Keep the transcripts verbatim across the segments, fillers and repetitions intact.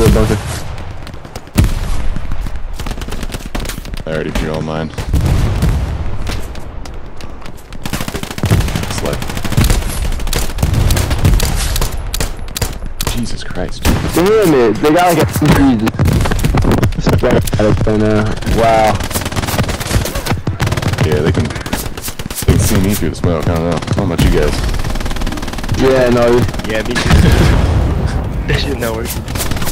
the bunker. I already drew all mine. Select. Jesus Christ. Damn it! They got like a freeze. Spread out of there now. Wow. Yeah, they can. They can see me through the smoke. I don't know. I don't know about you guys. Yeah, no. Yeah, me too. That shit not working.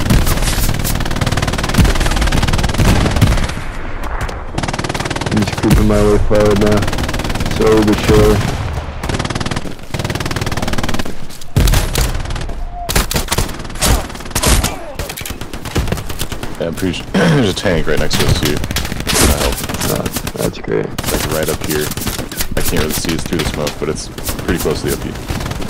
I'm just creeping my way forward now. Slowly but surely. Yeah, I'm pretty sure there's a tank right next to us too. Uh, Oh, that's great. It's like right up here. I can't really see it through the smoke, but it's pretty close to the L P.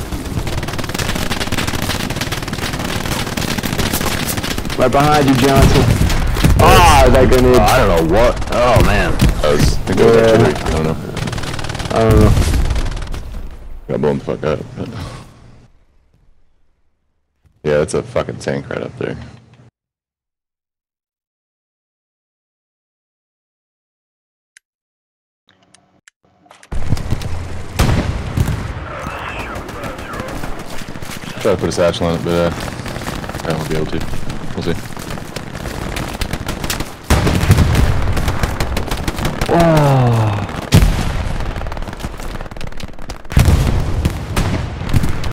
Right behind you, Johnson. Ah, oh, that grenade. Oh, I don't know what. Oh man. I was thinking yeah. About artillery. I don't know. I don't know. Got blown the fuck up. But... Yeah, that's a fucking tank right up there. Try to put a satchel on it, but uh, I won't be able to. We'll see. Oh.